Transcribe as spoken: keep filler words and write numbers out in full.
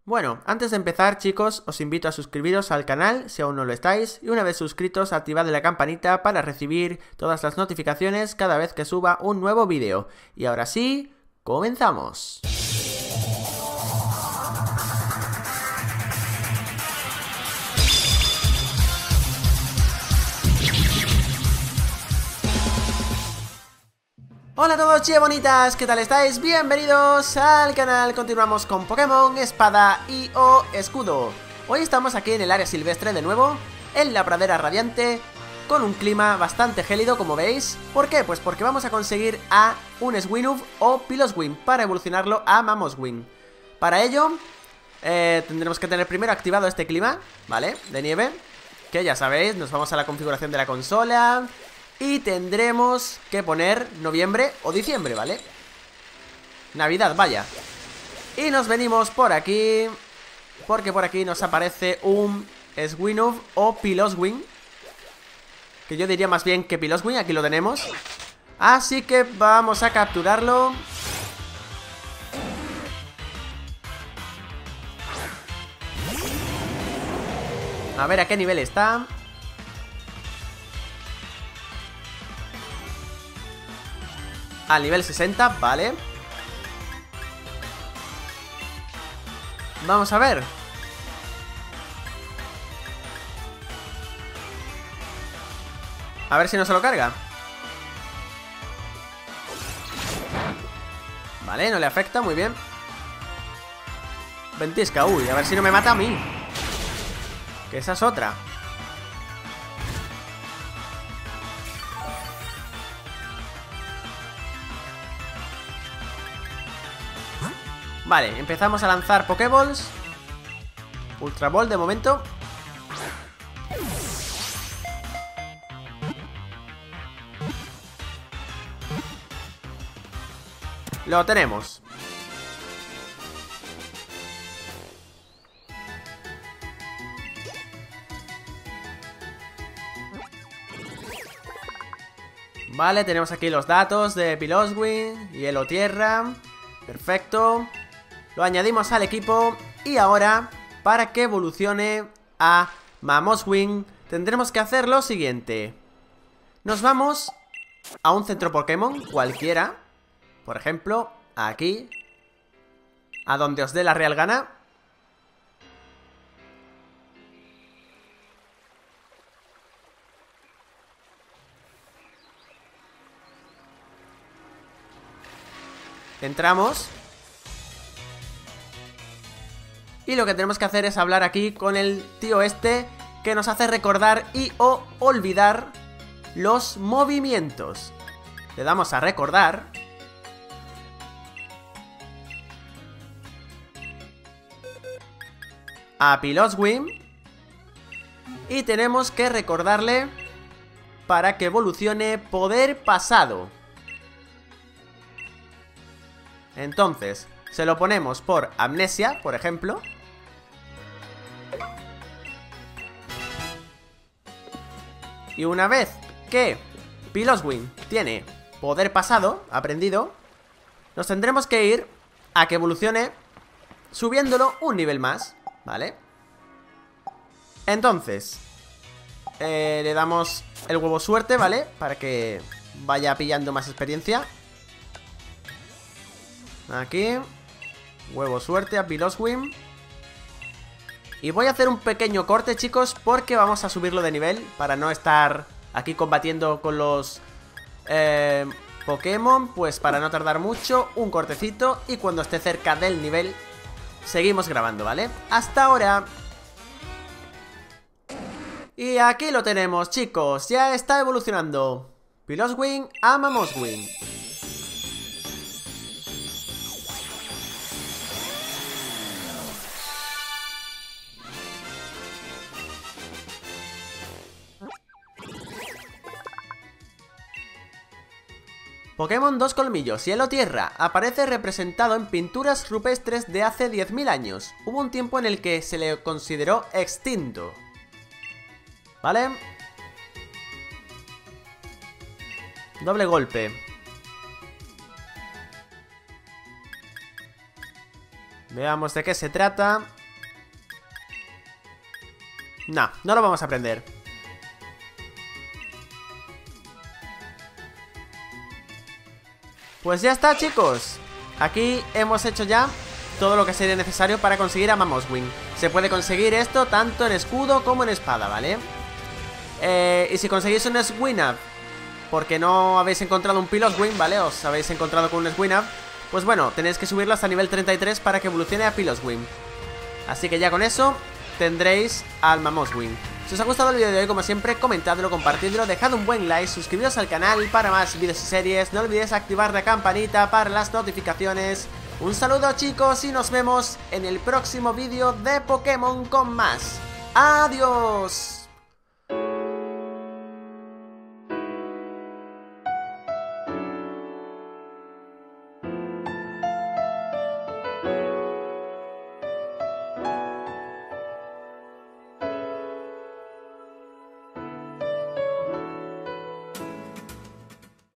Bueno, antes de empezar, chicos, os invito a suscribiros al canal si aún no lo estáis, y una vez suscritos, activad la campanita para recibir todas las notificaciones cada vez que suba un nuevo vídeo. Y ahora sí, comenzamos. Hola a todos, chicas bonitas, ¿qué tal estáis? Bienvenidos al canal. Continuamos con Pokémon Espada y o Escudo. Hoy estamos aquí en el área silvestre de nuevo, en la pradera radiante, con un clima bastante gélido, como veis. ¿Por qué? Pues porque vamos a conseguir a un Swinub o Piloswing para evolucionarlo a Mamoswing. Para ello, eh, tendremos que tener primero activado este clima, ¿vale? De nieve, que ya sabéis, nos vamos a la configuración de la consola y tendremos que poner noviembre o diciembre, ¿vale? Navidad, vaya. Y nos venimos por aquí, porque por aquí nos aparece un Swinub o Piloswing, que yo diría más bien que Piloswing, aquí lo tenemos. Así que vamos a capturarlo. A ver a qué nivel está. Al nivel sesenta, vale. Vamos a ver. A ver si no se lo carga. Vale, no le afecta, muy bien. Ventisca, uy, a ver si no me mata a mí. Que esa es otra. Vale, empezamos a lanzar Pokéballs. Ultra Ball de momento. Lo tenemos. Vale, tenemos aquí los datos de Piloswing, hielo tierra. Perfecto. Lo añadimos al equipo. Y ahora, para que evolucione a Mamoswing, tendremos que hacer lo siguiente. Nos vamos a un centro Pokémon cualquiera. Por ejemplo, aquí, a donde os dé la real gana. Entramos. Y lo que tenemos que hacer es hablar aquí con el tío este, que nos hace recordar y o olvidar los movimientos. Le damos a recordar. A Piloswing. Y tenemos que recordarle para que evolucione Poder Pasado. Entonces, se lo ponemos por Amnesia, por ejemplo. Y una vez que Piloswing tiene Poder Pasado aprendido, nos tendremos que ir a que evolucione subiéndolo un nivel más, ¿vale? Entonces, eh, le damos el huevo suerte, ¿vale? Para que vaya pillando más experiencia. Aquí, huevo suerte a Piloswing. Y voy a hacer un pequeño corte, chicos, porque vamos a subirlo de nivel, para no estar aquí combatiendo con los eh, Pokémon. Pues para no tardar mucho, un cortecito. Y cuando esté cerca del nivel, seguimos grabando, ¿vale? Hasta ahora. Y aquí lo tenemos, chicos. Ya está evolucionando Piloswing a Mamoswing. Pokémon dos colmillos, hielo tierra. Aparece representado en pinturas rupestres de hace diez mil años. Hubo un tiempo en el que se le consideró extinto. ¿Vale? Doble golpe. Veamos de qué se trata. No, no lo vamos a aprender. Pues ya está, chicos. Aquí hemos hecho ya todo lo que sería necesario para conseguir a Mamoswing. Se puede conseguir esto tanto en escudo como en espada, ¿vale? Eh, y si conseguís un Swinub porque no habéis encontrado un Piloswing, ¿vale? Os habéis encontrado con un Swinub, pues bueno, tenéis que subirlo hasta nivel treinta y tres para que evolucione a Piloswing. Así que ya con eso tendréis al Mamoswing. Si os ha gustado el vídeo de hoy, como siempre, comentadlo, compartidlo, dejad un buen like, suscribiros al canal para más vídeos y series, no olvidéis activar la campanita para las notificaciones. Un saludo, chicos, y nos vemos en el próximo vídeo de Pokémon con más. ¡Adiós!